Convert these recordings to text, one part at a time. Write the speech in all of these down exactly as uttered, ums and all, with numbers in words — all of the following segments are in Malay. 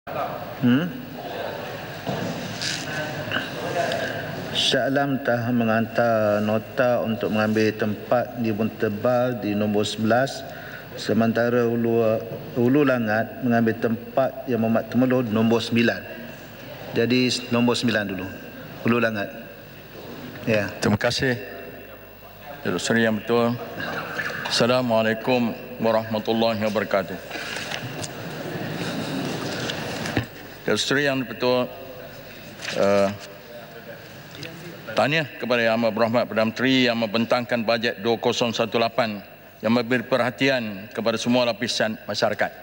Hmm? Shah Alam telah menghantar nota untuk mengambil tempat di Bukit Tebal di nombor sebelas, sementara Ulu, Ulu Langat mengambil tempat yang Muhammad Temelul nombor sembilan. Jadi nombor sembilan dulu, Ulu Langat. Ya. Terima kasih. Saudara yang betul. Assalamualaikum warahmatullahi wabarakatuh. Saudara yang betul, uh, tahniah kepada Yang Amat Berhormat Perdana Menteri yang membentangkan bajet dua ribu lapan belas yang memberi perhatian kepada semua lapisan masyarakat.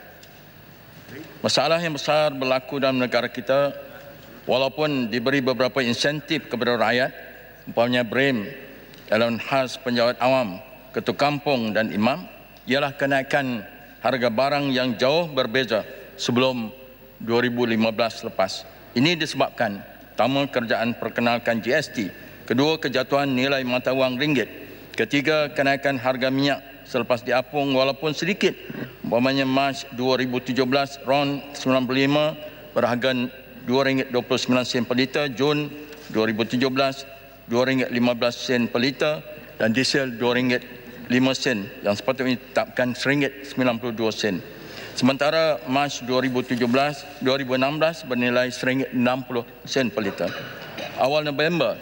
Masalah yang besar berlaku dalam negara kita, walaupun diberi beberapa insentif kepada rakyat, umpamanya B R E M, elemen khas penjawat awam, ketua kampung dan imam, ialah kenaikan harga barang yang jauh berbeza sebelum dua ribu lima belas lepas. Ini disebabkan pertama, kerajaan perkenalkan G S T, kedua, kejatuhan nilai mata wang ringgit, ketiga, kenaikan harga minyak selepas diapung walaupun sedikit, umpamanya Mac dua ribu tujuh belas RON sembilan puluh lima berharga dua ringgit dua puluh sembilan sen per liter, Jun dua ribu tujuh belas dua ringgit lima belas sen per liter, dan diesel dua ringgit lima sen yang sepatutnya ditetapkan seringgit sembilan puluh dua sen. Sementara Mac dua ribu tujuh belas dua ribu enam belas bernilai seringgit enam puluh sen per liter. Awal November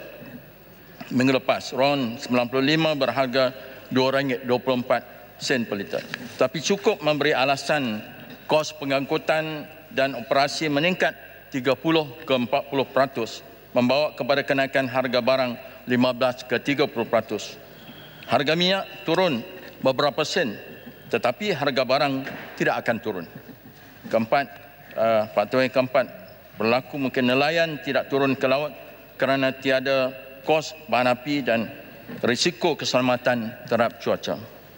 minggu lepas RON sembilan puluh lima berharga dua ringgit dua puluh empat sen per liter. Tapi cukup memberi alasan kos pengangkutan dan operasi meningkat tiga puluh ke empat puluh peratus, membawa kepada kenaikan harga barang lima belas ke tiga puluh peratus. Harga minyak turun beberapa sen, tetapi harga barang tidak akan turun. Keempat, uh, faktor yang keempat berlaku mungkin nelayan tidak turun ke laut kerana tiada kos bahan api dan risiko keselamatan terhadap cuaca.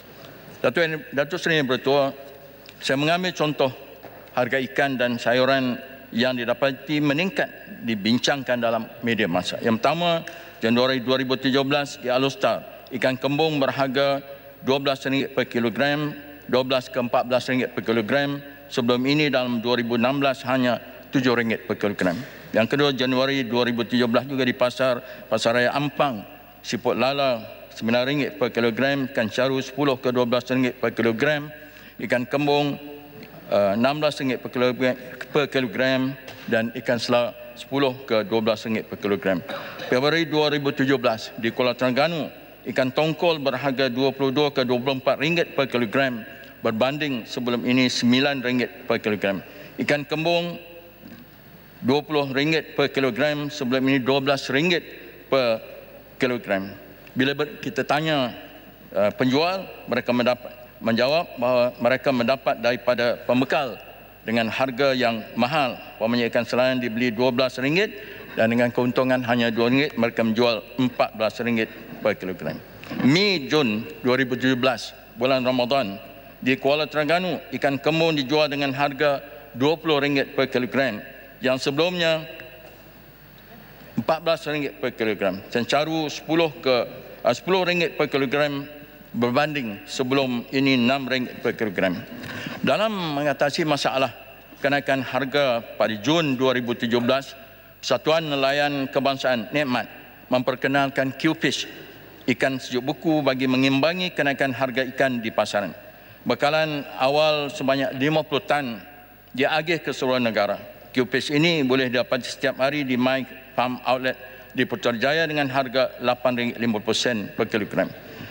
Datuk, Datuk Seri Yang Bertuah, saya mengambil contoh harga ikan dan sayuran yang didapati meningkat dibincangkan dalam media massa. Yang pertama, Januari dua ribu tujuh belas di Alustar, ikan kembung berharga dua belas ringgit per kilogram, dua belas ke empat belas ringgit per kilogram. Sebelum ini dalam dua ribu enam belas hanya tujuh ringgit per kilogram. Yang kedua, Januari dua ribu tujuh belas juga di pasar Pasar Raya Ampang, siput lala sembilan ringgit per kilogram, ikan caru sepuluh ke dua belas ringgit per kilogram, ikan kembung uh, enam belas ringgit per kilogram, per kilogram dan ikan selar sepuluh ke dua belas ringgit per kilogram. Februari dua ribu tujuh belas di Kuala Terengganu, ikan tongkol berharga dua puluh dua ke dua puluh empat ringgit per kilogram, berbanding sebelum ini sembilan ringgit per kilogram. Ikan kembung dua puluh ringgit per kilogram, sebelum ini dua belas ringgit per kilogram. Bila kita tanya uh, penjual, mereka mendapat, menjawab bahawa mereka mendapat daripada pembekal dengan harga yang mahal. Umpamanya ikan selain dibeli dua belas ringgit dan dengan keuntungan hanya dua ringgit, mereka menjual empat belas ringgit per kilogram. Mei Jun dua ribu tujuh belas, bulan Ramadan, di Kuala Terengganu, ikan kembung dijual dengan harga dua puluh ringgit per kilogram, yang sebelumnya empat belas ringgit per kilogram. Cencaru sepuluh ke sepuluh ringgit per kilogram, berbanding sebelum ini enam ringgit per kilogram. Dalam mengatasi masalah kenaikan harga pada Jun dua ribu tujuh belas, Persatuan Nelayan Kebangsaan Nikmat memperkenalkan Q-Fish, ikan sejuk beku, bagi mengimbangi kenaikan harga ikan di pasaran. Bekalan awal sebanyak lima puluh tan diagih ke seluruh negara. Q-Fish ini boleh didapat setiap hari di My Farm Outlet di Putrajaya dengan harga lapan ringgit lima puluh sen per kilogram.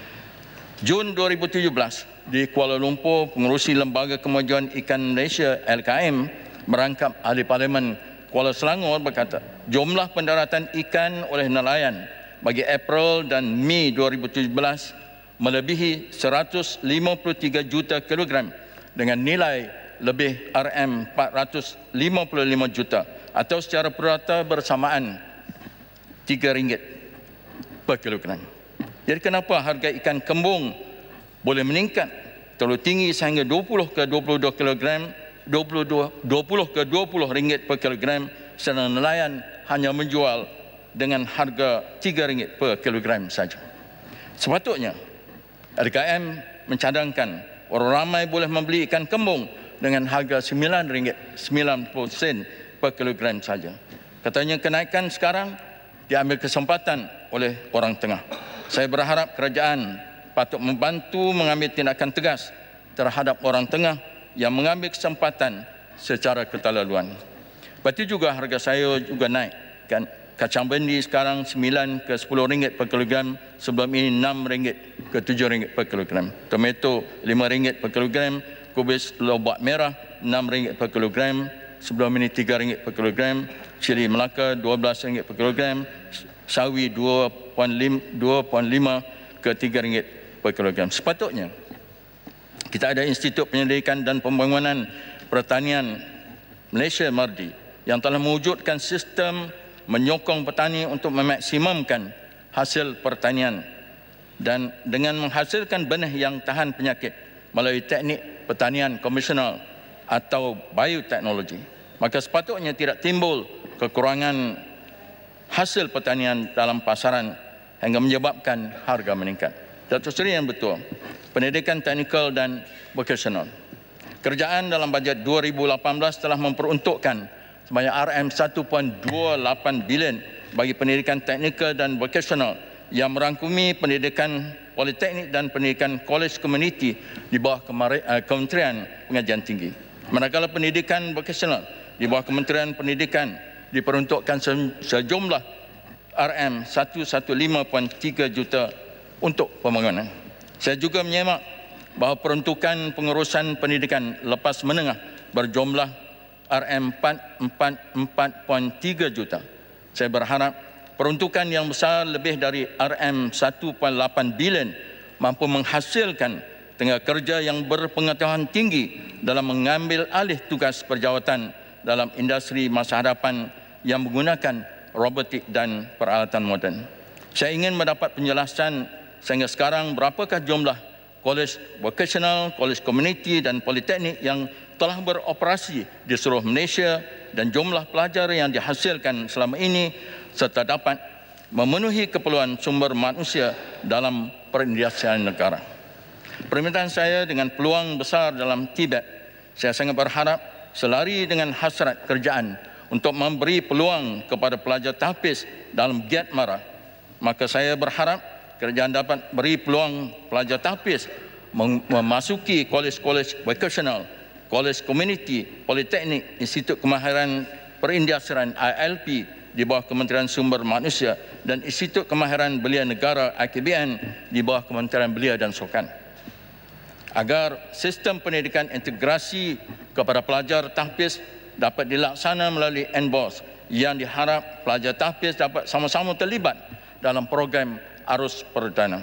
Jun dua ribu tujuh belas di Kuala Lumpur, Pengerusi Lembaga Kemajuan Ikan Malaysia L K M merangkap Ahli Parlimen Kuala Selangor berkata, jumlah pendaratan ikan oleh nelayan bagi April dan Mei dua ribu tujuh belas melebihi seratus lima puluh tiga juta kilogram dengan nilai lebih R M empat ratus lima puluh lima juta, atau secara purata bersamaan tiga ringgit per kilogram. Jadi kenapa harga ikan kembung boleh meningkat terlalu tinggi sehingga dua puluh ke dua puluh dua kilogram, dua puluh dua, dua puluh ke dua puluh ringgit per kilogram, sedangkan nelayan hanya menjual dengan harga tiga ringgit per kilogram saja. Sepatutnya L K M mencadangkan orang ramai boleh membeli ikan kembung dengan harga sembilan ringgit sembilan puluh sen per kilogram saja. Katanya kenaikan sekarang diambil kesempatan oleh orang tengah. Saya berharap kerajaan patut membantu mengambil tindakan tegas terhadap orang tengah yang mengambil kesempatan secara keterlaluan. Lepas itu juga harga sayur juga naik. Kan? Kacang bendi sekarang sembilan ke sepuluh ringgit per kilogram, sebelum ini enam ringgit ke tujuh ringgit per kilogram. Tomato lima ringgit per kilogram, kubis lobak merah enam ringgit per kilogram, sebelum ini tiga ringgit per kilogram, cili Melaka dua belas ringgit per kilogram, sawi dua perpuluhan lima ke tiga ringgit per kilogram. Sepatutnya kita ada Institut Penyelidikan dan Pembangunan Pertanian Malaysia M A R D I yang telah mewujudkan sistem menyokong petani untuk memaksimumkan hasil pertanian dan dengan menghasilkan benih yang tahan penyakit melalui teknik pertanian konvensional atau bioteknologi. Maka sepatutnya tidak timbul kekurangan hasil pertanian dalam pasaran hingga menyebabkan harga meningkat. Datuk Seri yang betul, pendidikan teknikal dan vokasional. Kerajaan dalam bajet dua ribu lapan belas telah memperuntukkan sebanyak R M satu perpuluhan dua lapan bilion bagi pendidikan teknikal dan vokasional yang merangkumi pendidikan politeknik dan pendidikan kolej komuniti di bawah Kementerian Pengajian Tinggi. Manakala pendidikan vokasional di bawah Kementerian Pendidikan diperuntukkan sejumlah R M seratus lima perpuluhan tiga juta untuk pembangunan. Saya juga menyemak bahawa peruntukan pengurusan pendidikan lepas menengah berjumlah R M empat puluh empat perpuluhan tiga juta. Saya berharap peruntukan yang besar lebih dari R M satu perpuluhan lapan bilion mampu menghasilkan tenaga kerja yang berpengetahuan tinggi dalam mengambil alih tugas perjawatan dalam industri masa hadapan yang menggunakan robotik dan peralatan moden. Saya ingin mendapat penjelasan sehingga sekarang berapakah jumlah kolej vokasional, kolej komuniti dan politeknik yang telah beroperasi di seluruh Malaysia dan jumlah pelajar yang dihasilkan selama ini serta dapat memenuhi keperluan sumber manusia dalam perindustrian negara. Permintaan saya dengan peluang besar dalam Tibet, saya sangat berharap selari dengan hasrat kerajaan untuk memberi peluang kepada pelajar tahfiz dalam giat mara, maka saya berharap kerajaan dapat beri peluang pelajar tahfiz memasuki kolej-kolej vokasional, kolej komuniti, politeknik, Institut Kemahiran Perindustrian I L P di bawah Kementerian Sumber Manusia dan Institut Kemahiran Belia Negara I K B N di bawah Kementerian Belia dan Sukan, agar sistem pendidikan integrasi kepada pelajar tahfiz dapat dilaksana melalui N B O S yang diharap pelajar tahfiz dapat sama-sama terlibat dalam program arus perdana.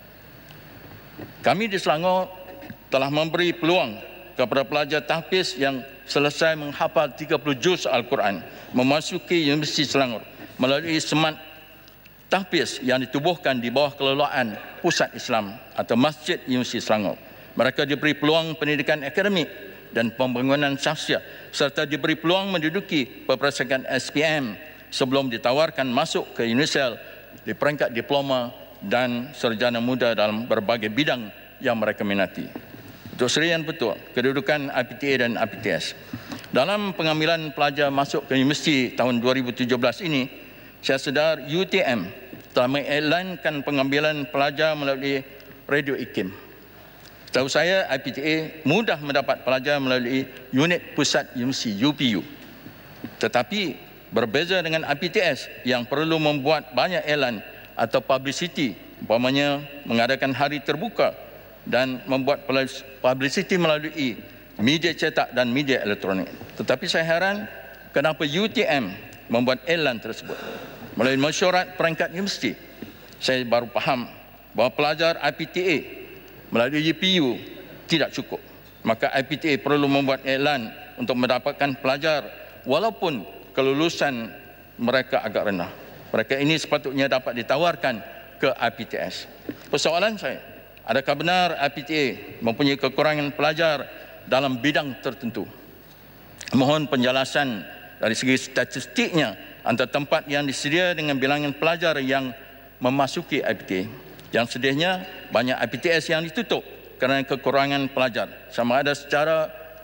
Kami di Selangor telah memberi peluang kepada pelajar tahfiz yang selesai menghafal tiga puluh juz Al-Quran memasuki Universiti Selangor melalui semat tahfiz yang ditubuhkan di bawah kelolaan Pusat Islam atau Masjid Universiti Selangor. Mereka diberi peluang pendidikan akademik dan pembangunan sahsiah serta diberi peluang menduduki peperingkatan S P M sebelum ditawarkan masuk ke UNISEL di peringkat diploma dan sarjana muda dalam berbagai bidang yang mereka minati. Untuk Seri yang betul, kedudukan I P T A dan I P T S. Dalam pengambilan pelajar masuk ke universiti tahun dua ribu tujuh belas ini, saya sedar U T M telah mengiklankan pengambilan pelajar melalui radio I K I M. Setahu saya, I P T A mudah mendapat pelajar melalui unit pusat universiti U P U. Tetapi berbeza dengan I P T S yang perlu membuat banyak iklan atau publicity, umpamanya mengadakan hari terbuka dan membuat publicity melalui media cetak dan media elektronik. Tetapi saya heran kenapa U T M membuat iklan tersebut. Melalui mesyuarat peringkat universiti, saya baru faham bahawa pelajar I P T A melalui U P U tidak cukup. Maka I P T A perlu membuat iklan untuk mendapatkan pelajar walaupun kelulusan mereka agak rendah. Mereka ini sepatutnya dapat ditawarkan ke I P T S. Persoalan saya, adakah benar I P T A mempunyai kekurangan pelajar dalam bidang tertentu? Mohon penjelasan dari segi statistiknya antara tempat yang disedia dengan bilangan pelajar yang memasuki I P T A. Yang sedihnya banyak I P T S yang ditutup kerana kekurangan pelajar, sama ada secara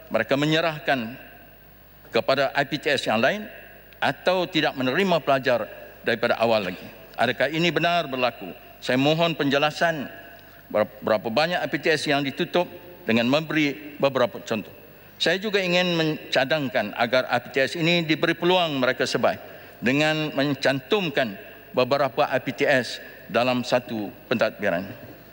mereka menyerahkan kepada I P T S yang lain atau tidak menerima pelajar daripada awal lagi. Adakah ini benar berlaku? Saya mohon penjelasan berapa banyak I P T S yang ditutup dengan memberi beberapa contoh. Saya juga ingin mencadangkan agar I P T S ini diberi peluang mereka sebaik dengan mencantumkan beberapa I P T S dalam satu pentadbiran.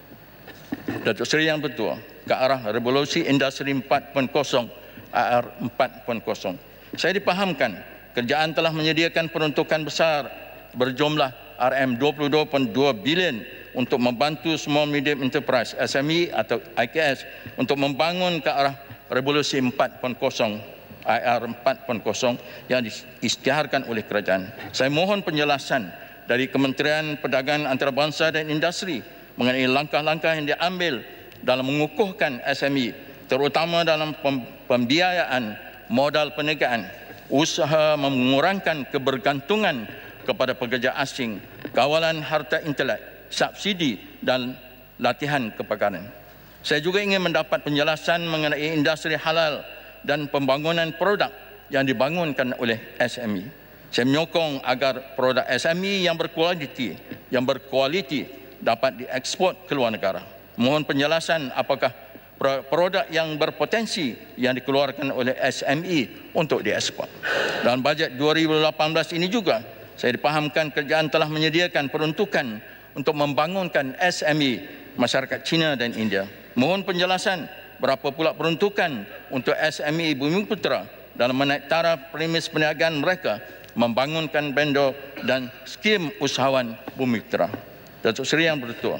Datuk Seri Yang Bertuah, ke arah revolusi industri empat titik kosong, A R empat titik kosong. Saya dipahamkan kerajaan telah menyediakan peruntukan besar berjumlah R M dua puluh dua perpuluhan dua bilion untuk membantu Small Medium Enterprise S M E atau I K S untuk membangun ke arah revolusi empat titik kosong, I R empat titik kosong yang diisytiharkan oleh kerajaan. Saya mohon penjelasan dari Kementerian Perdagangan Antarabangsa dan Industri mengenai langkah-langkah yang diambil dalam mengukuhkan S M E, terutama dalam pembiayaan modal perniagaan, usaha mengurangkan kebergantungan kepada pekerja asing, kawalan harta intelek, subsidi dan latihan kepakaran. Saya juga ingin mendapat penjelasan mengenai industri halal dan pembangunan produk yang dibangunkan oleh S M E. Saya menyokong agar produk S M E yang berkualiti, yang berkualiti dapat diekspor ke luar negara. Mohon penjelasan apakah produk yang berpotensi yang dikeluarkan oleh S M E untuk diekspor. Dalam bajet dua ribu lapan belas ini juga saya dipahamkan kerajaan telah menyediakan peruntukan untuk membangunkan S M E masyarakat China dan India. Mohon penjelasan berapa pula peruntukan untuk S M E Bumiputera dalam menaik taraf premis perniagaan mereka membangunkan vendor dan skim usahawan Bumiputera. Datuk Seri Yang Bertuah,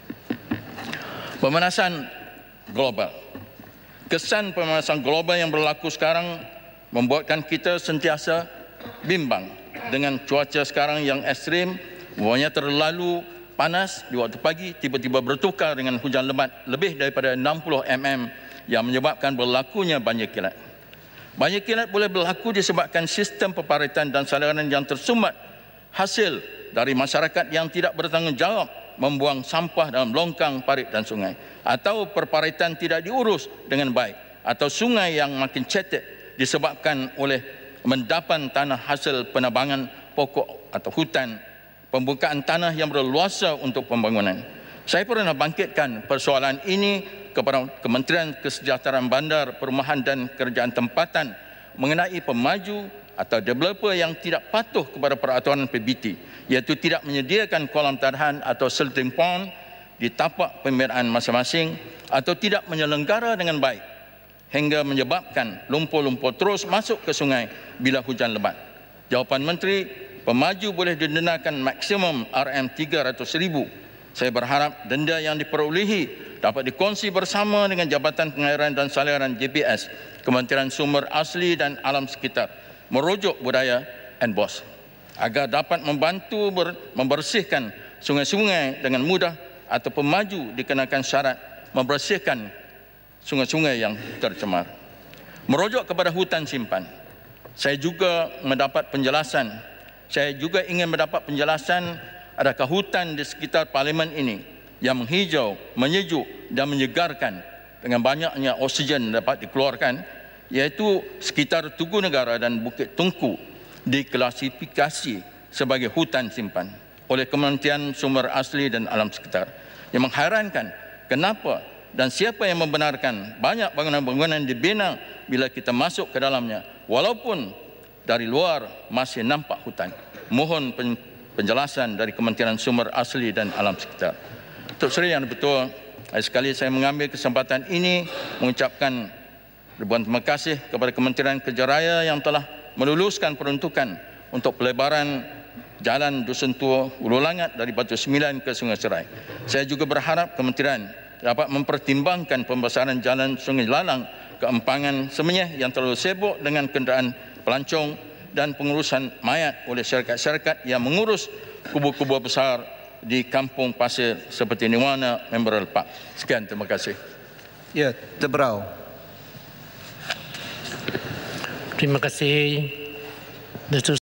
pemanasan global. Kesan pemanasan global yang berlaku sekarang membuatkan kita sentiasa bimbang dengan cuaca sekarang yang ekstrim, buahnya terlalu panas di waktu pagi, tiba-tiba bertukar dengan hujan lebat lebih daripada enam puluh milimeter yang menyebabkan berlakunya banjir kilat. Banjir kilat boleh berlaku disebabkan sistem peparitan dan saluran yang tersumbat hasil dari masyarakat yang tidak bertanggungjawab membuang sampah dalam longkang, parit dan sungai, atau perparitan tidak diurus dengan baik, atau sungai yang makin cetek disebabkan oleh mendapan tanah hasil penebangan pokok atau hutan, pembukaan tanah yang berluasa untuk pembangunan. Saya pernah bangkitkan persoalan ini kepada Kementerian Kesejahteraan Bandar, Perumahan dan Kerjaan Tempatan mengenai pemaju atau developer yang tidak patuh kepada peraturan P B T, iaitu tidak menyediakan kolam tadahan atau silting pond di tapak pemeliharaan masing-masing atau tidak menyelenggara dengan baik hingga menyebabkan lumpur-lumpur terus masuk ke sungai bila hujan lebat. Jawapan Menteri, pemaju boleh didendakan maksimum R M tiga ratus ribu. Saya berharap denda yang diperolehi dapat dikongsi bersama dengan Jabatan Pengairan dan Saliran J P S, Kementerian Sumber Asli dan Alam Sekitar, merujuk budaya and boss agar dapat membantu ber, membersihkan sungai-sungai dengan mudah atau pemaju dikenakan syarat membersihkan sungai-sungai yang tercemar. Merujuk kepada hutan simpan, saya juga mendapat penjelasan, saya juga ingin mendapat penjelasan adakah hutan di sekitar parlimen ini yang menghijau, menyejuk dan menyegarkan dengan banyaknya oksigen dapat dikeluarkan, iaitu sekitar Tugu Negara dan Bukit Tungku, diklasifikasi sebagai hutan simpan oleh Kementerian Sumber Asli dan Alam Sekitar. Yang menghairankan, kenapa dan siapa yang membenarkan banyak bangunan-bangunan dibina bila kita masuk ke dalamnya, walaupun dari luar masih nampak hutan. Mohon penjelasan dari Kementerian Sumber Asli dan Alam Sekitar. Datuk Seri Yang Bertuah, sekali saya mengambil kesempatan ini mengucapkan ribuan terima kasih kepada Kementerian Kerja Raya yang telah meluluskan peruntukan untuk pelebaran Jalan Dusun Tua Ulu Langat dari Batu Sembilan ke Sungai Serai. Saya juga berharap kementerian dapat mempertimbangkan pembesaran Jalan Sungai Lalang ke Empangan Semenyih yang terlalu sibuk dengan kenderaan pelancong dan pengurusan mayat oleh syarikat-syarikat yang mengurus kubur-kubur besar di kampung pasir seperti Nirwana Memorial Park. Sekian, terima kasih. Ya, Tebrau. Terima kasih, Datuk